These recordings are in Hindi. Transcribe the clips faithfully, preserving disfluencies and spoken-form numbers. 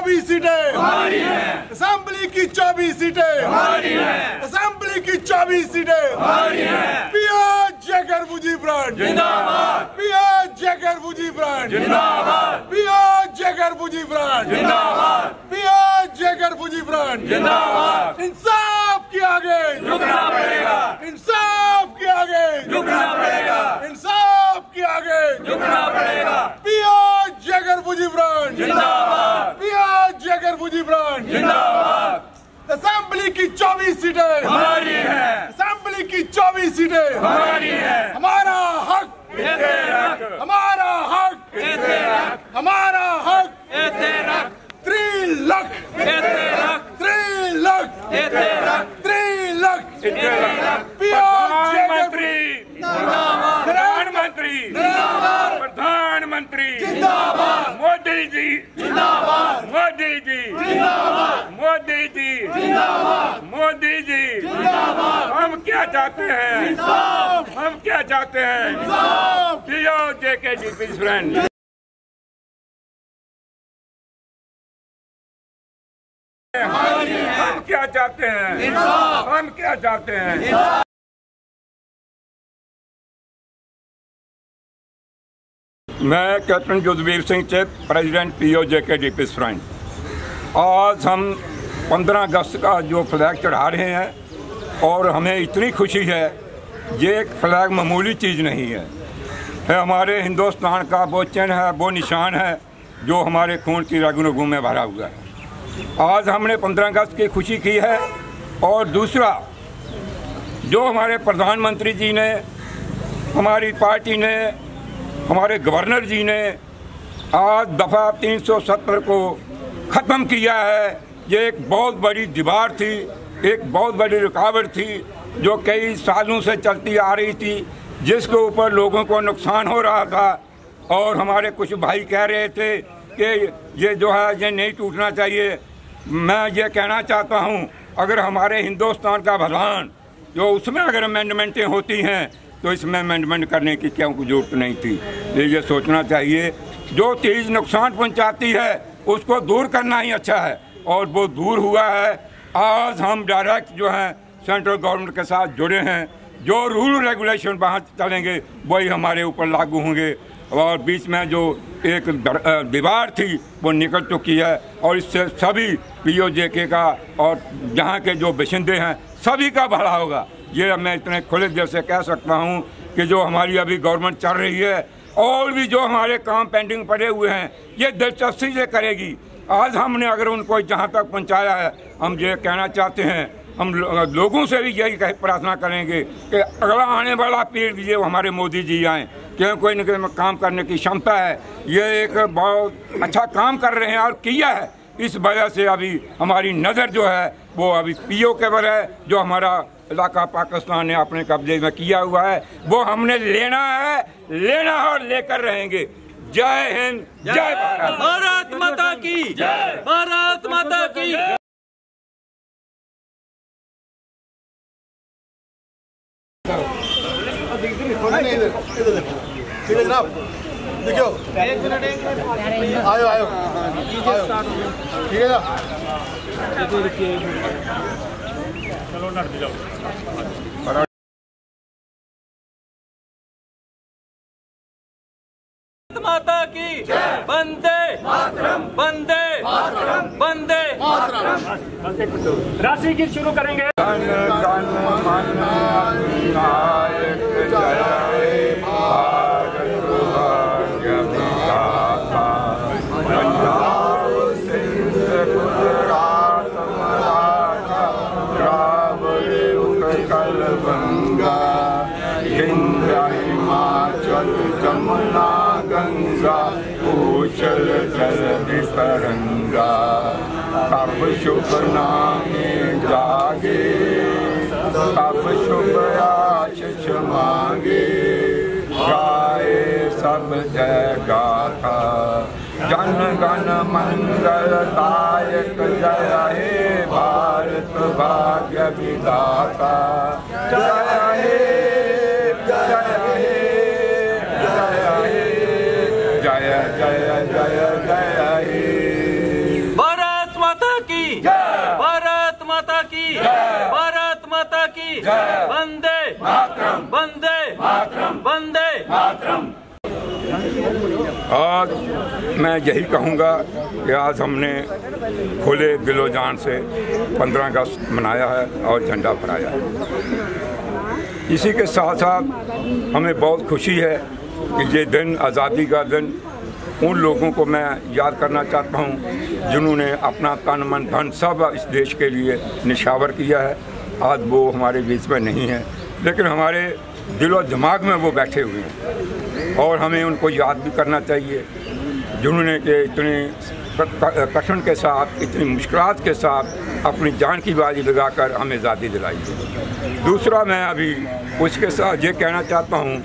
चौबीस सीटें हमारी हैं, असेंबली की चौबीस सीटें हमारी हैं, असेंबली की चौबीस सीटें हमारी हैं। पिया जगर बुजी ब्रांड जिंदाबाद, पिया जगर बुजी ब्रांड जिंदाबाद, पिया जगर बुजी ब्रांड जिंदाबाद, पिया जगर बुजी ब्रांड जिंदाबाद। इंसाफ के आगे झुकना पड़ेगा, इंसाफ के आगे झुकना पड़ेगा, इंसाफ के आगे झुकना पड़ेगा। पिया जगर बुजी ब्रांड जिंदाबाद, पिया जगर बुजी ब्रांड जिंदाबाद। असेंबली की चौबीस सीटें हमारी हैं, असेंबली की चौबीस सीटें हमारी हैं। हमारा हक देते रख, हमारा हक देते रख, हमारा हक देते रख, त्रिलक देते रख, त्रिलक देते रख, त्रिलक देते रख। पिया प्रधानमंत्री प्रधानमंत्री प्रधानमंत्री जिंदाबाद मोदी जी जिंदाबाद मोदी जी जिंदाबाद मोदी जी जिंदाबाद मोदी जी जिंदाबाद हम क्या चाहते हैं, इंसाफ हम क्या चाहते हैं? इंसाफ पीओ जेके जी फ्रेंड। हम क्या चाहते हैं, हम क्या चाहते हैं? मैं captain Yudhvir Singh Chib, president PO JK D peace front. आज हम पंद्रह अगस्त का जो फ्लैग चढ़ा रहे हैं और हमें इतनी खुशी है, ये एक फ्लैग मामूली चीज़ नहीं है, है हमारे हिंदुस्तान का वो चिन्ह है, वो निशान है जो हमारे खून की रग रगों में भरा हुआ है। आज हमने पंद्रह अगस्त की खुशी की है। और दूसरा, जो हमारे प्रधानमंत्री जी ने, हमारी पार्टी ने, हमारे गवर्नर जी ने आज दफ़ा तीन सौ सत्तर को ख़त्म किया है। ये एक बहुत बड़ी दीवार थी, एक बहुत बड़ी रुकावट थी जो कई सालों से चलती आ रही थी, जिसके ऊपर लोगों को नुकसान हो रहा था। और हमारे कुछ भाई कह रहे थे कि ये जो है ये नहीं टूटना चाहिए। मैं ये कहना चाहता हूँ, अगर हमारे हिंदुस्तान का भगवान जो उसमें अगर अमेंडमेंटें होती हैं तो इसमें अमेंडमेंट करने की क्या जरूरत नहीं थी। ये सोचना चाहिए, जो चीज़ नुकसान पहुंचाती है उसको दूर करना ही अच्छा है, और वो दूर हुआ है। आज हम डायरेक्ट जो है सेंट्रल गवर्नमेंट के साथ जुड़े हैं, जो रूल रेगुलेशन वहाँ चलेंगे वही हमारे ऊपर लागू होंगे। और बीच में जो एक दीवार थी वो निकल चुकी है, और इससे सभी पीओ जेके का और जहाँ के जो बाशिंदे हैं सभी का भला होगा। ये मैं इतने खुले दिल से कह सकता हूँ कि जो हमारी अभी गवर्नमेंट चल रही है और भी जो हमारे काम पेंडिंग पड़े हुए हैं ये दिलचस्पी से करेगी। आज हमने अगर उनको जहाँ तक पहुँचाया है, हम ये कहना चाहते हैं, हम लोगों से भी यही प्रार्थना करेंगे कि अगला आने वाला पीढ़ी जो हमारे मोदी जी आएँ, क्योंकि कोई न कोई काम करने की क्षमता है। ये एक बहुत अच्छा काम कर रहे हैं और किया है। इस वजह से अभी हमारी नज़र जो है वो अभी पीओ के पर है, जो हमारा इलाका पाकिस्तान ने अपने कब्जे में किया हुआ है, वो हमने लेना है, लेना और लेकर रहेंगे। जय हिंद, जय भारत। भारत माता की जय, भारत माता की। ठीक है जनाब, देखियो आयो आयो ठीक है ना। चलो नट जाओ। माता की वंदे मातरम, वंदे मातरम, वंदे मातरम। राशि गीत शुरू करेंगे। जन गण मन अधिनायक जय हे भारत भाग्य विधाता। पंजाब सिंध गुजरात मराठा द्राविड़ उत्कल गंगा, हिंद हिमाचल जमुना गंगा, उछल जल तरंगा। तब शुभ नामे जागे, तब शुभ आशीष मांगे, गाए सब जय गाथा। जन गण मंगल दायक जय हे भारत भाग्य विधाता। जय हे जय हे जय हे जय जय जय जय हे। भारत माता की वंदे वंदे वंदे। आज मैं यही कहूँगा कि आज हमने खुले दिलो जान से पंद्रह अगस्त मनाया है और झंडा फहराया है। इसी के साथ साथ हमें बहुत खुशी है कि ये दिन आज़ादी का दिन उन लोगों को मैं याद करना चाहता हूँ जिन्होंने अपना तन मन धन सब इस देश के लिए निछावर किया है। आज वो हमारे बीच में नहीं है, लेकिन हमारे दिलो दिमाग में वो बैठे हुए हैं और हमें उनको याद भी करना चाहिए जिन्होंने के इतने कठिन के साथ, इतनी मुश्किलात के साथ अपनी जान की बाजी लगाकर हमें आज़ादी दिलाई है। दूसरा, मैं अभी उसके साथ ये कहना चाहता हूँ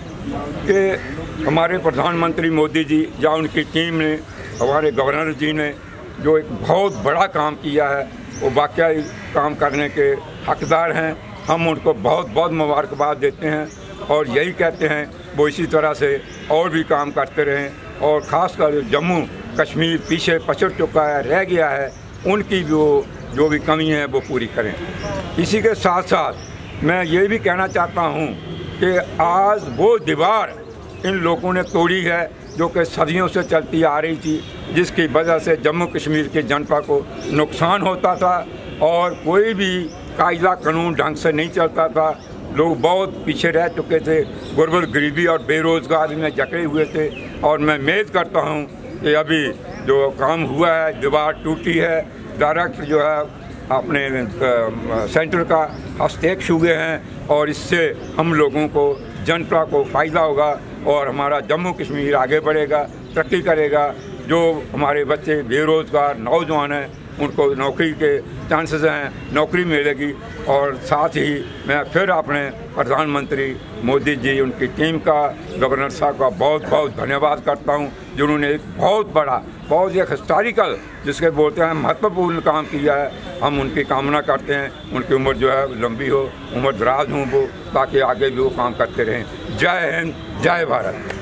कि हमारे प्रधानमंत्री मोदी जी या उनकी टीम ने, हमारे गवर्नर जी ने जो एक बहुत बड़ा काम किया है, वो वाकई काम करने के हकदार हैं। हम उनको बहुत बहुत मुबारकबाद देते हैं और यही कहते हैं वो इसी तरह से और भी काम करते रहें और ख़ासकर जम्मू कश्मीर पीछे पछड़ चुका है, रह गया है, उनकी जो जो भी कमी है वो पूरी करें। इसी के साथ साथ मैं ये भी कहना चाहता हूँ कि आज वो दीवार इन लोगों ने तोड़ी है जो कि सदियों से चलती आ रही थी, जिसकी वजह से जम्मू कश्मीर की जनता को नुकसान होता था और कोई भी कायदा कानून ढंग से नहीं चलता था। लोग बहुत पीछे रह चुके थे, गुर्बत, गरीबी और बेरोज़गारी में जकड़े हुए थे। और मैं उम्मीद करता हूँ कि अभी जो काम हुआ है, दीवार टूटी है, डायरेक्ट जो है अपने सेंटर का हस्तक्षेप हुए हैं और इससे हम लोगों को, जनता को फ़ायदा होगा और हमारा जम्मू कश्मीर आगे बढ़ेगा, तरक्की करेगा। जो हमारे बच्चे बेरोज़गार नौजवान हैं उनको नौकरी के चांसेस हैं, नौकरी मिलेगी। और साथ ही मैं फिर अपने प्रधानमंत्री मोदी जी, उनकी टीम का, गवर्नर साहब का बहुत बहुत धन्यवाद करता हूं जिन्होंने एक बहुत बड़ा, बहुत एक हिस्टोरिकल, जिसके बोलते हैं महत्वपूर्ण काम किया है। हम उनकी कामना करते हैं उनकी उम्र जो है लंबी हो, उम्र दराज हो वो, ताकि आगे भी वो काम करते रहें। जय हिंद, जय भारत।